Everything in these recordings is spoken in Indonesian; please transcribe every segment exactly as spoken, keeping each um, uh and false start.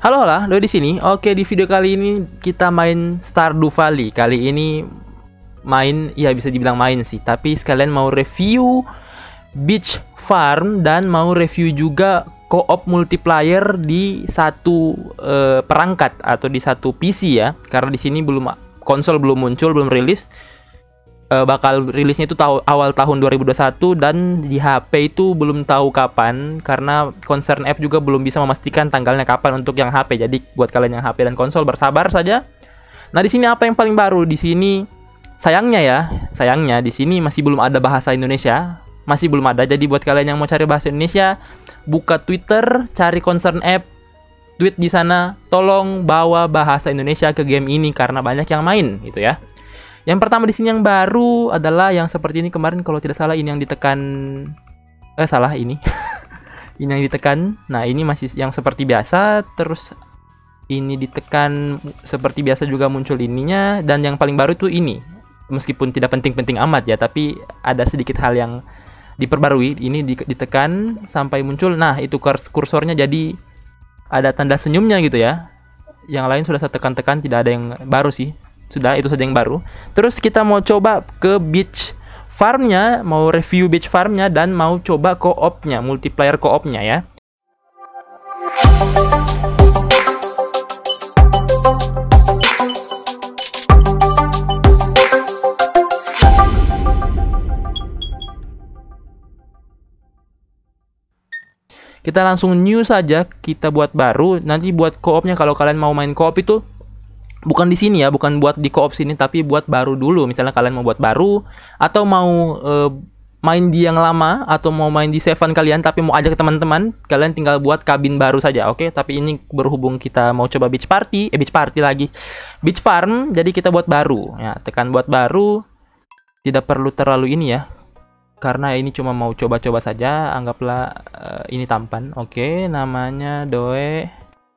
Halo lah, lo di sini. Oke, di video kali ini kita main Stardew Valley. Kali ini main, ya bisa dibilang main sih, tapi sekalian mau review Beach Farm dan mau review juga co-op multiplayer di satu uh, perangkat atau di satu P C ya. Karena di sini belum konsol belum muncul, belum rilis. Uh, bakal rilisnya itu tahu awal tahun dua ribu dua puluh satu dan di H P itu belum tahu kapan karena Concern App juga belum bisa memastikan tanggalnya kapan untuk yang H P. Jadi buat kalian yang H P dan konsol bersabar saja. Nah, di sini apa yang paling baru di sini? Sayangnya ya, sayangnya di sini masih belum ada bahasa Indonesia. Masih belum ada. Jadi buat kalian yang mau cari bahasa Indonesia, buka Twitter, cari Concern App, tweet di sana, tolong bawa bahasa Indonesia ke game ini karena banyak yang main gitu ya. Yang pertama di sini yang baru adalah yang seperti ini kemarin kalau tidak salah ini yang ditekan eh salah ini. Ini yang ditekan. Nah, ini masih yang seperti biasa, terus ini ditekan seperti biasa juga muncul ininya, dan yang paling baru itu ini. Meskipun tidak penting-penting amat ya, tapi ada sedikit hal yang diperbarui. Ini ditekan sampai muncul. Nah, itu kursornya jadi ada tanda senyumnya gitu ya. Yang lain sudah saya tekan-tekan, tidak ada yang baru sih. Sudah, itu saja yang baru. Terus kita mau coba ke Beach Farm-nya, mau review Beach Farm-nya dan mau coba co-op-nya, multiplayer co-op-nya ya. Kita langsung new saja, kita buat baru. Nanti buat co-op-nya kalau kalian mau main co-op itu bukan di sini ya, bukan buat di co-op sini, tapi buat baru dulu. Misalnya kalian mau buat baru atau mau uh, main di yang lama atau mau main di Seven kalian tapi mau ajak teman-teman, kalian tinggal buat kabin baru saja. Oke, tapi ini berhubung kita mau coba beach party, eh beach party lagi. Beach farm, jadi kita buat baru. Ya, tekan buat baru. Tidak perlu terlalu ini ya. Karena ini cuma mau coba-coba saja, anggaplah uh, ini tampan. Oke, namanya Doe.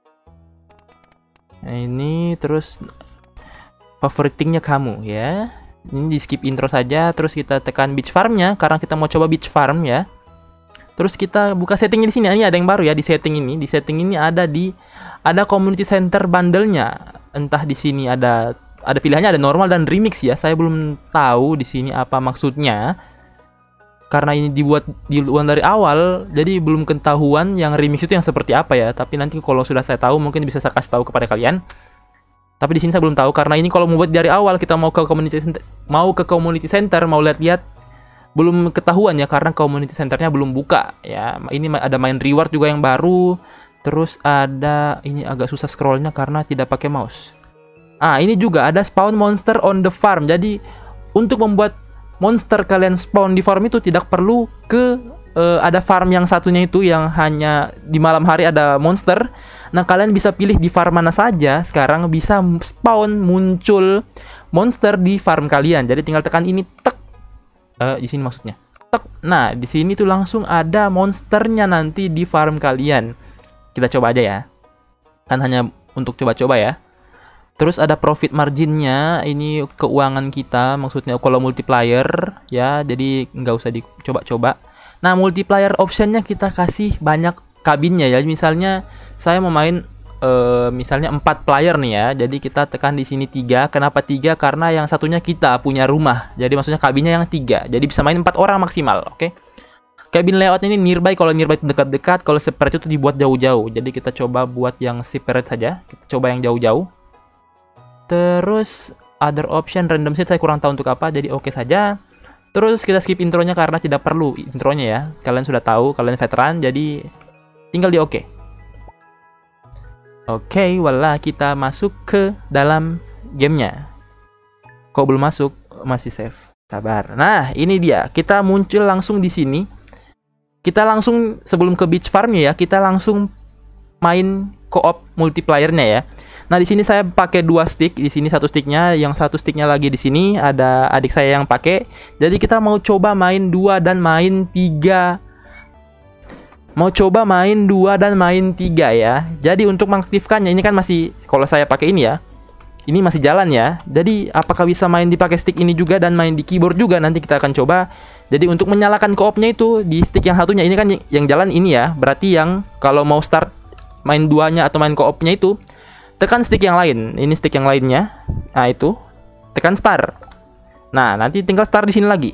Nah, ini terus favoritingnya kamu ya. Ini di skip intro saja. Terus kita tekan beach farmnya karena kita mau coba beach farm ya. Terus kita buka settingnya di sini. Ini ada yang baru ya di setting ini. Di setting ini ada di ada community center bundle-nya. Entah di sini ada ada pilihannya, ada normal dan remix ya. Saya belum tahu di sini apa maksudnya. Karena ini dibuat di luar dari awal, jadi belum ketahuan yang remix itu yang seperti apa ya. Tapi nanti kalau sudah saya tahu, mungkin bisa saya kasih tahu kepada kalian. Tapi di sini saya belum tahu karena ini kalau mau buat dari awal kita mau ke community center, mau ke community center, mau lihat-lihat, belum ketahuan ya karena community centernya belum buka ya. Ini ada main reward juga yang baru. Terus ada ini agak susah scrollnya karena tidak pakai mouse. Ah, ini juga ada spawn monster on the farm. Jadi untuk membuat monster kalian spawn di farm itu tidak perlu ke uh, ada farm yang satunya itu yang hanya di malam hari ada monster. Nah, kalian bisa pilih di farm mana saja. Sekarang bisa spawn muncul monster di farm kalian. Jadi tinggal tekan ini tek. Uh, di sini maksudnya. Tek. Nah, di sini tuh langsung ada monsternya nanti di farm kalian. Kita coba aja ya. Kan hanya untuk coba-coba ya. Terus ada profit marginnya, ini keuangan kita, maksudnya kalau multiplier ya, jadi nggak usah dicoba-coba. Nah, multiplier optionnya kita kasih banyak kabinnya ya. Misalnya saya mau main uh, misalnya empat player nih ya, jadi kita tekan di sini tiga. Kenapa tiga? Karena yang satunya kita punya rumah, jadi maksudnya kabinnya yang tiga, jadi bisa main empat orang maksimal. Oke. Cabin layoutnya ini nearby, kalau nearby itu dekat-dekat, kalau separate itu dibuat jauh-jauh. Jadi kita coba buat yang separate saja, kita coba yang jauh-jauh. Terus other option random set saya kurang tahu untuk apa, jadi oke okay saja. Terus kita skip intronya karena tidak perlu intronya ya. Kalian sudah tahu, kalian veteran, jadi tinggal di oke. Okay. Oke, okay, wala kita masuk ke dalam gamenya. Kok belum masuk? Masih save. Sabar. Nah, ini dia. Kita muncul langsung di sini. Kita langsung sebelum ke beach farm-nya ya, kita langsung main co-op multiplayer-nya ya. Nah, di sini saya pakai dua stick, di sini satu sticknya, yang satu sticknya lagi di sini ada adik saya yang pakai. Jadi kita mau coba main dua dan main tiga. Mau coba main dua dan main tiga ya. Jadi untuk mengaktifkannya ini kan masih, kalau saya pakai ini ya, ini masih jalan ya. Jadi apakah bisa main dipakai stick ini juga dan main di keyboard juga, nanti kita akan coba. Jadi untuk menyalakan co-opnya itu di stick yang satunya, ini kan yang jalan ini ya. Berarti yang kalau mau start main duanya atau main co-opnya itu, tekan stick yang lain. Ini stick yang lainnya. Nah, itu tekan start. Nah, nanti tinggal start di sini lagi.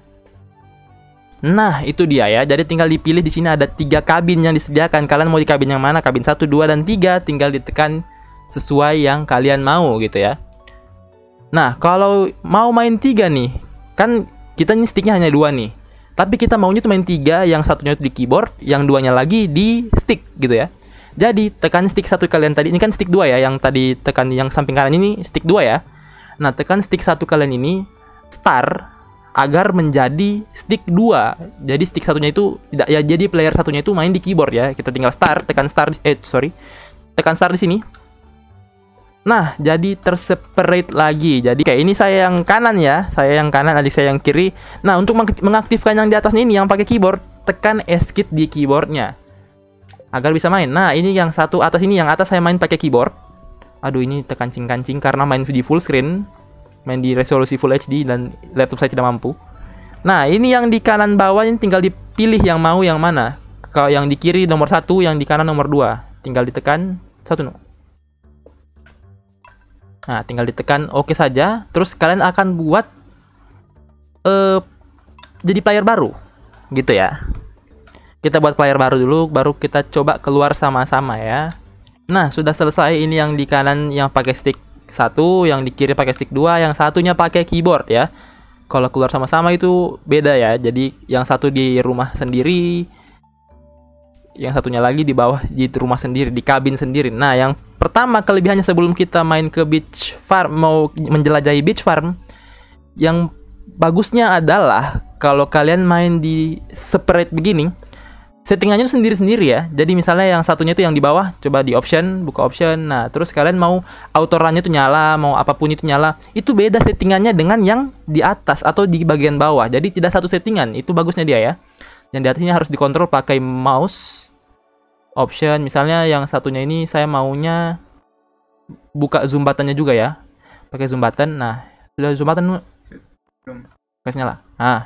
Nah, itu dia ya. Jadi tinggal dipilih di sini ada tiga kabin yang disediakan. Kalian mau di kabin yang mana? Kabin satu, dua, dan tiga. Tinggal ditekan sesuai yang kalian mau gitu ya. Nah, kalau mau main tiga nih, kan kita nih sticknya hanya dua nih. Tapi kita maunya tuh main tiga, yang satunya itu di keyboard, yang duanya lagi di stick gitu ya. Jadi tekan stick satu kalian tadi. Ini kan stick dua ya, yang tadi tekan yang samping kanan ini stick dua ya. Nah, tekan stick satu kalian ini start agar menjadi stick dua. Jadi stick satunya itu tidak ya, jadi player satunya itu main di keyboard ya. Kita tinggal start, tekan start eh sorry. Tekan start di sini. Nah, jadi terseparate lagi. Jadi kayak ini saya yang kanan ya, saya yang kanan, adik saya yang kiri. Nah, untuk mengaktifkan yang di atas ini yang pakai keyboard, tekan escape di keyboardnya agar bisa main. Nah, ini yang satu atas ini, yang atas saya main pakai keyboard. Aduh, ini terkancing-kancing karena main di full screen, main di resolusi Full H D dan laptop saya tidak mampu. Nah, ini yang di kanan bawah ini tinggal dipilih yang mau yang mana. Kalau yang di kiri nomor satu, yang di kanan nomor dua, tinggal ditekan satu. No. Nah, tinggal ditekan oke saja. Terus kalian akan buat uh, jadi player baru, gitu ya. Kita buat player baru dulu, baru kita coba keluar sama-sama ya. Nah, sudah selesai. Ini yang di kanan yang pakai stick satu, yang di kiri pakai stick dua, yang satunya pakai keyboard ya. Kalau keluar sama-sama itu beda ya. Jadi yang satu di rumah sendiri, yang satunya lagi di bawah di rumah sendiri, di kabin sendiri. Nah, yang pertama kelebihannya sebelum kita main ke beach farm, mau menjelajahi beach farm, yang bagusnya adalah kalau kalian main di separate begini, settingannya sendiri-sendiri ya. Jadi misalnya yang satunya itu yang di bawah, coba di option, buka option. Nah, terus kalian mau auto run-nya itu nyala, mau apapun itu nyala. Itu beda settingannya dengan yang di atas atau di bagian bawah. Jadi tidak satu settingan. Itu bagusnya dia ya. Yang di atas ini harus dikontrol pakai mouse. Option, misalnya yang satunya ini saya maunya buka zoom button-nya juga ya. Pakai zoom button. Nah, sudah zoom button kasih nyala. Nah.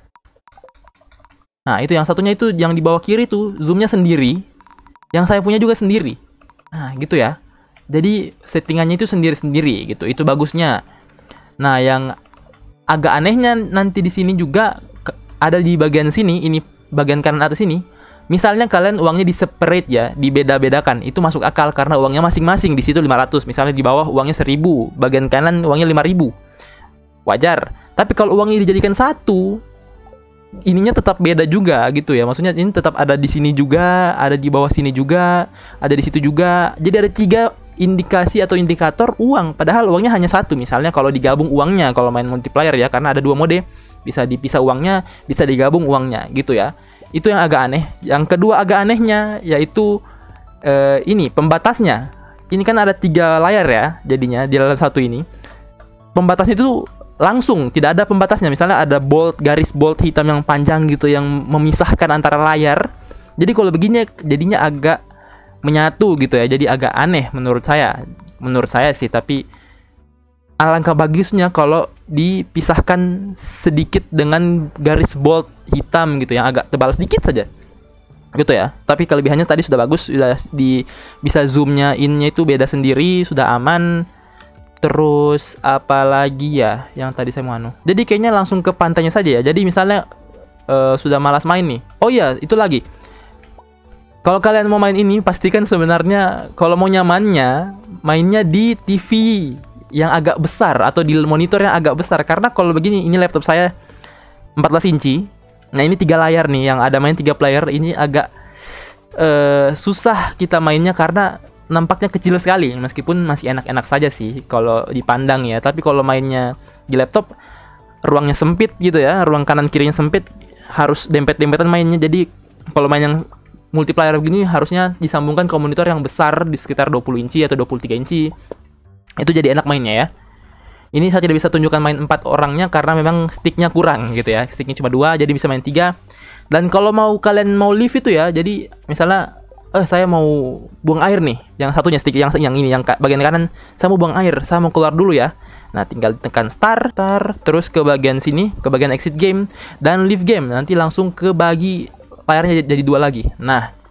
Nah, itu yang satunya itu yang di bawah kiri tuh zoomnya sendiri. Yang saya punya juga sendiri. Nah, gitu ya. Jadi settingannya itu sendiri-sendiri gitu. Itu bagusnya. Nah, yang agak anehnya nanti di sini juga ada di bagian sini, ini bagian kanan atas ini. Misalnya kalian uangnya di separate ya, dibeda-bedakan. Itu masuk akal karena uangnya masing-masing. Di situ lima ratus, misalnya di bawah uangnya seribu, bagian kanan uangnya lima ribu. Wajar. Tapi kalau uangnya dijadikan satu, ininya tetap beda juga gitu ya. Maksudnya ini tetap ada di sini juga, ada di bawah sini juga, ada di situ juga. Jadi ada tiga indikasi atau indikator uang, padahal uangnya hanya satu. Misalnya kalau digabung uangnya, kalau main multiplayer ya, karena ada dua mode, bisa dipisah uangnya, bisa digabung uangnya gitu ya. Itu yang agak aneh. Yang kedua agak anehnya yaitu eh, ini pembatasnya. Ini kan ada tiga layar ya, jadinya di dalam satu ini. Pembatasnya itu langsung, tidak ada pembatasnya. Misalnya ada bold, garis bold hitam yang panjang gitu yang memisahkan antara layar. Jadi kalau begini jadinya agak menyatu gitu ya. Jadi agak aneh menurut saya. Menurut saya sih, tapi alangkah bagusnya kalau dipisahkan sedikit dengan garis bold hitam gitu yang agak tebal sedikit saja. Gitu ya. Tapi kelebihannya tadi sudah bagus, sudah di bisa zoomnya innya itu beda sendiri, sudah aman. Terus apalagi ya yang tadi saya mau anu. Jadi kayaknya langsung ke pantainya saja ya. Jadi misalnya uh, sudah malas main nih. Oh iya, itu lagi. Kalau kalian mau main ini, pastikan sebenarnya kalau mau nyamannya mainnya di T V yang agak besar atau di monitor yang agak besar. Karena kalau begini, ini laptop saya empat belas inci. Nah, ini tiga layar nih yang ada main tiga player. Ini agak uh, susah kita mainnya karena nampaknya kecil sekali, meskipun masih enak-enak saja sih kalau dipandang ya. Tapi kalau mainnya di laptop, ruangnya sempit gitu ya, ruang kanan kirinya sempit, harus dempet-dempetan mainnya. Jadi kalau main yang multiplayer begini harusnya disambungkan ke monitor yang besar di sekitar dua puluh inci atau dua puluh tiga inci. Itu jadi enak mainnya ya. Ini saya tidak bisa tunjukkan main empat orangnya karena memang sticknya kurang gitu ya. Sticknya cuma dua, jadi bisa main tiga. Dan kalau mau kalian mau live itu ya, jadi misalnya eh saya mau buang air nih, yang satunya stick yang yang ini yang bagian kanan, saya mau buang air, saya mau keluar dulu ya. Nah, tinggal tekan start, start, terus ke bagian sini, ke bagian exit game dan leave game. Nanti langsung ke bagi layarnya jadi dua lagi. Nah,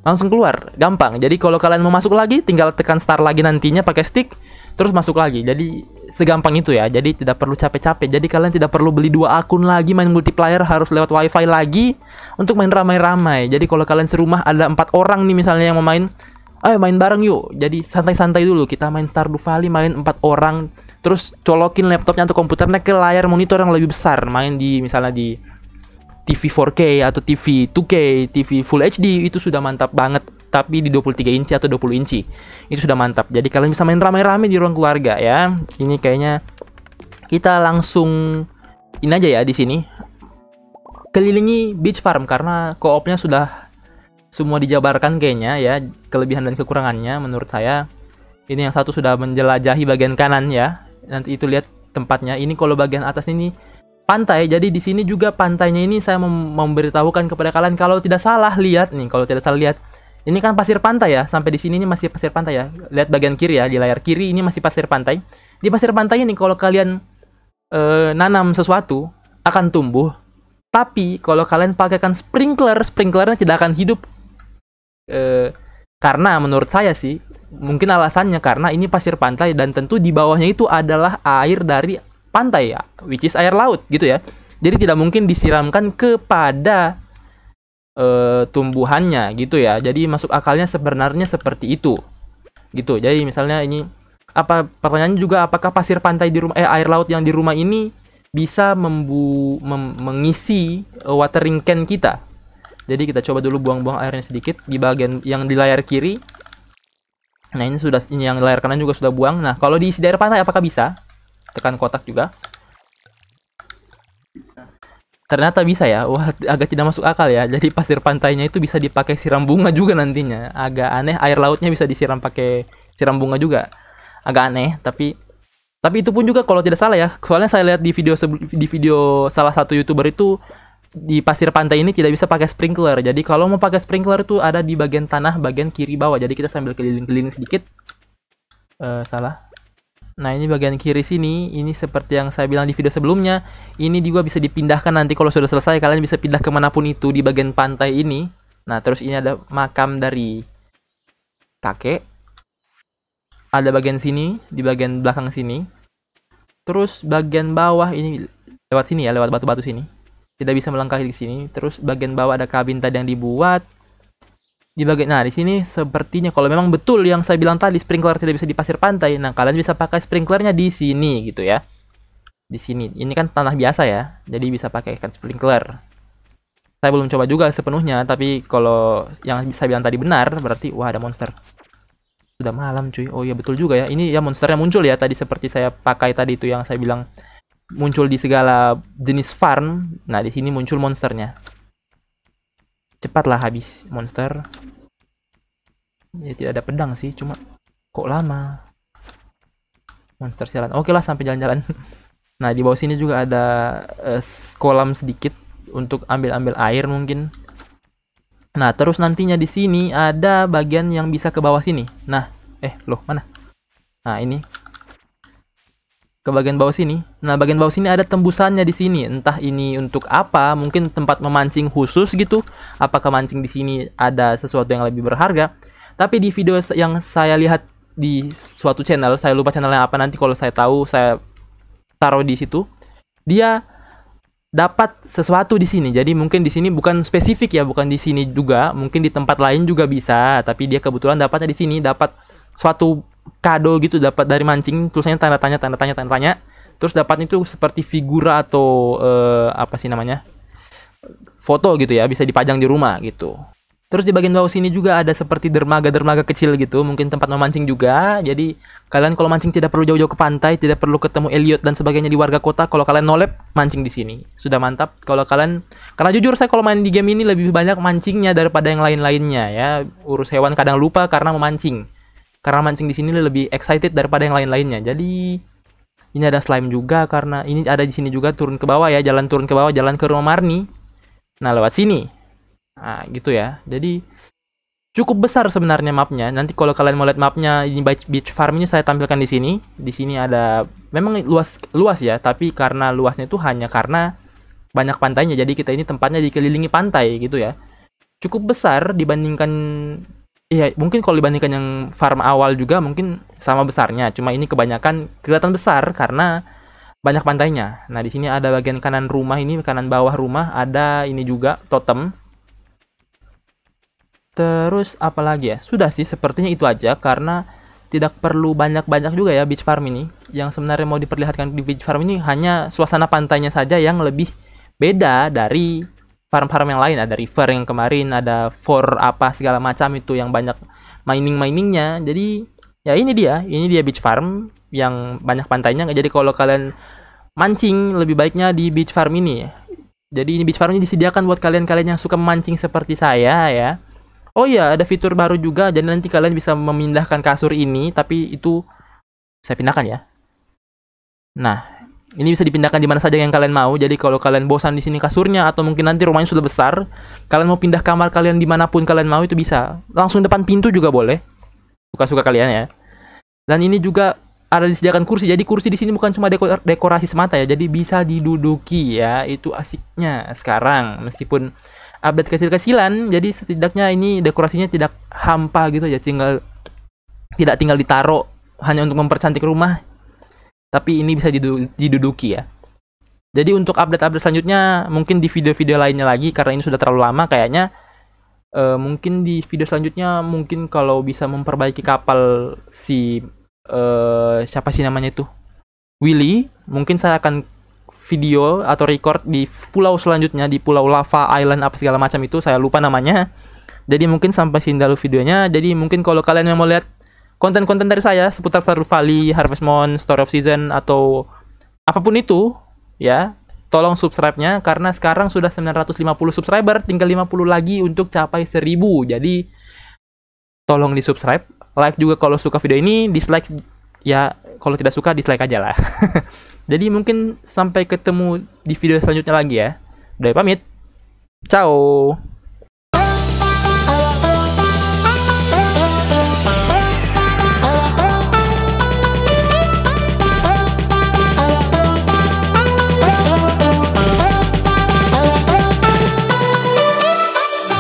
langsung keluar, gampang. Jadi kalau kalian mau masuk lagi, tinggal tekan start lagi nantinya pakai stick, terus masuk lagi. Jadi segampang itu ya. Jadi tidak perlu capek-capek. Jadi kalian tidak perlu beli dua akun lagi, main multiplayer harus lewat wifi lagi untuk main ramai-ramai. Jadi kalau kalian serumah ada empat orang nih misalnya yang mau main, ayo main bareng yuk. Jadi santai-santai dulu, kita main Stardew Valley, main empat orang, terus colokin laptopnya atau komputernya ke layar monitor yang lebih besar, main di misalnya di T V four K atau T V two K, T V Full H D, itu sudah mantap banget. Tapi di dua puluh tiga inci atau dua puluh inci itu sudah mantap. Jadi kalian bisa main ramai-ramai di ruang keluarga ya. Ini kayaknya kita langsung ini aja ya di sini. Kelilingi beach farm karena koopnya sudah semua dijabarkan kayaknya ya, kelebihan dan kekurangannya menurut saya. Ini yang satu sudah menjelajahi bagian kanan ya. Nanti itu lihat tempatnya. Ini kalau bagian atas ini pantai. Jadi di sini juga pantainya ini saya mem memberitahukan kepada kalian kalau tidak salah lihat nih, kalau tidak salah lihat. Ini kan pasir pantai ya, sampai di sini ini masih pasir pantai ya. Lihat bagian kiri ya, di layar kiri ini masih pasir pantai. Di pasir pantai ini kalau kalian e, nanam sesuatu akan tumbuh. Tapi kalau kalian pakaikan sprinkler, sprinklernya tidak akan hidup. E, karena menurut saya sih, mungkin alasannya karena ini pasir pantai dan tentu di bawahnya itu adalah air dari pantai ya, which is air laut gitu ya. Jadi tidak mungkin disiramkan kepada uh, tumbuhannya gitu ya. Jadi masuk akalnya sebenarnya seperti itu. Gitu. Jadi misalnya ini apa pertanyaannya juga, apakah pasir pantai di rumah eh air laut yang di rumah ini bisa membu mem mengisi uh, watering can kita. Jadi kita coba dulu buang-buang airnya sedikit di bagian yang di layar kiri. Nah, ini sudah, ini yang di layar kanan juga sudah buang. Nah, kalau diisi di air pantai apakah bisa? Tekan kotak juga. Bisa. Ternyata bisa ya. Wah, agak tidak masuk akal ya. Jadi pasir pantainya itu bisa dipakai siram bunga juga nantinya. Agak aneh. Air lautnya bisa disiram pakai siram bunga juga. Agak aneh. Tapi tapi itu pun juga kalau tidak salah ya. Soalnya saya lihat di video di video salah satu YouTuber itu di pasir pantai ini tidak bisa pakai sprinkler. Jadi kalau mau pakai sprinkler itu ada di bagian tanah bagian kiri bawah. Jadi kita sambil keliling-keliling sedikit. Uh, salah. Nah, ini bagian kiri sini, ini seperti yang saya bilang di video sebelumnya, ini juga bisa dipindahkan nanti kalau sudah selesai, kalian bisa pindah kemanapun itu di bagian pantai ini. Nah, terus ini ada makam dari kakek. Ada bagian sini, di bagian belakang sini. Terus bagian bawah ini, lewat sini ya, lewat batu-batu sini. Tidak bisa melangkahi di sini. Terus bagian bawah ada kabin tadi yang dibuat. Di bagian, nah di sini sepertinya kalau memang betul yang saya bilang tadi sprinkler tidak bisa di pasir pantai, nah kalian bisa pakai sprinklernya di sini gitu ya. Di sini, ini kan tanah biasa ya, jadi bisa pakai kan sprinkler. Saya belum coba juga sepenuhnya, tapi kalau yang bisa bilang tadi benar, berarti wah ada monster. Sudah malam cuy. Oh iya betul juga ya. Ini ya monsternya muncul ya tadi seperti saya pakai tadi itu yang saya bilang muncul di segala jenis farm. Nah di sini muncul monsternya. Cepatlah habis monster. Ya tidak ada pedang sih, cuma kok lama. Monster sialan. Oke lah sampai jalan-jalan. Nah di bawah sini juga ada uh, kolam sedikit untuk ambil-ambil air mungkin. Nah terus nantinya di sini ada bagian yang bisa ke bawah sini. Nah, eh loh mana? Nah ini ke bagian bawah sini. Nah, bagian bawah sini ada tembusannya di sini. Entah ini untuk apa, mungkin tempat memancing khusus gitu. Apakah mancing di sini ada sesuatu yang lebih berharga? Tapi di video yang saya lihat di suatu channel, saya lupa channelnya apa, nanti kalau saya tahu saya taruh di situ. Dia dapat sesuatu di sini. Jadi mungkin di sini bukan spesifik ya, bukan di sini juga, mungkin di tempat lain juga bisa, tapi dia kebetulan dapatnya di sini, dapat suatu kado gitu, dapat dari mancing, tulisannya tanda tanya tanda tanya tanda tanya. Terus dapat itu seperti figura atau uh, apa sih namanya, foto gitu ya, bisa dipajang di rumah gitu. Terus di bagian bawah sini juga ada seperti dermaga-dermaga kecil gitu, mungkin tempat memancing juga. Jadi kalian kalau mancing tidak perlu jauh-jauh ke pantai, tidak perlu ketemu Elliot dan sebagainya di warga kota. Kalau kalian nolep mancing di sini sudah mantap. Kalau kalian, karena jujur saya kalau main di game ini lebih banyak mancingnya daripada yang lain-lainnya ya. Urus hewan kadang lupa karena memancing. Karena mancing di sini lebih excited daripada yang lain-lainnya. Jadi ini ada slime juga karena ini ada di sini juga, turun ke bawah ya, jalan turun ke bawah, jalan ke rumah Marni. Nah, lewat sini. Nah, gitu ya. Jadi cukup besar sebenarnya mapnya. Nanti kalau kalian mau lihat mapnya, ini beach farm ini saya tampilkan di sini. Di sini ada memang luas luas ya, tapi karena luasnya itu hanya karena banyak pantainya. Jadi kita ini tempatnya dikelilingi pantai gitu ya. cukup besar dibandingkan, iya mungkin kalau dibandingkan yang farm awal juga mungkin sama besarnya, cuma ini kebanyakan kelihatan besar karena banyak pantainya. Nah di sini ada bagian kanan rumah ini, kanan bawah rumah ada ini juga totem. Terus apa lagi ya? Sudah sih sepertinya itu aja, karena tidak perlu banyak-banyak juga ya beach farm ini. Yang sebenarnya mau diperlihatkan di beach farm ini hanya suasana pantainya saja yang lebih beda dari farm-farm yang lain. Ada river yang kemarin, ada for apa segala macam itu yang banyak mining-miningnya. Jadi ya ini dia, ini dia beach farm yang banyak pantainya. Jadi kalau kalian mancing lebih baiknya di beach farm ini. Jadi ini beach farm ini disediakan buat kalian-kalian yang suka memancing seperti saya ya. Oh iya, ada fitur baru juga, jadi nanti kalian bisa memindahkan kasur ini, tapi itu saya pindahkan ya. Nah, ini bisa dipindahkan di mana saja yang kalian mau. Jadi kalau kalian bosan di sini kasurnya, atau mungkin nanti rumahnya sudah besar, kalian mau pindah kamar kalian dimanapun kalian mau itu bisa. Langsung depan pintu juga boleh, suka-suka kalian ya. Dan ini juga ada disediakan kursi. Jadi kursi di sini bukan cuma dekor dekorasi semata ya, jadi bisa diduduki ya. Itu asiknya sekarang, meskipun update kecil-kecilan, jadi setidaknya ini dekorasinya tidak hampa gitu ya, tinggal tidak tinggal ditaruh hanya untuk mempercantik rumah, tapi ini bisa diduduki ya. Jadi untuk update-update selanjutnya mungkin di video-video lainnya lagi, karena ini sudah terlalu lama kayaknya. E, mungkin di video selanjutnya, mungkin kalau bisa memperbaiki kapal si e, siapa sih namanya itu, Willy, mungkin saya akan video atau record di pulau selanjutnya, di pulau Lava Island apa segala macam itu, saya lupa namanya. Jadi mungkin sampai sini dulu videonya. Jadi mungkin kalau kalian yang mau lihat konten-konten dari saya seputar Stardew Valley, Harvest Moon, Story of Season, atau apapun itu ya, tolong subscribe-nya, karena sekarang sudah sembilan ratus lima puluh subscriber, tinggal lima puluh lagi untuk capai seribu. Jadi tolong di subscribe, like juga kalau suka video ini, dislike ya kalau tidak suka dislike aja lah. Jadi mungkin sampai ketemu di video selanjutnya lagi ya. Udah pamit. Ciao.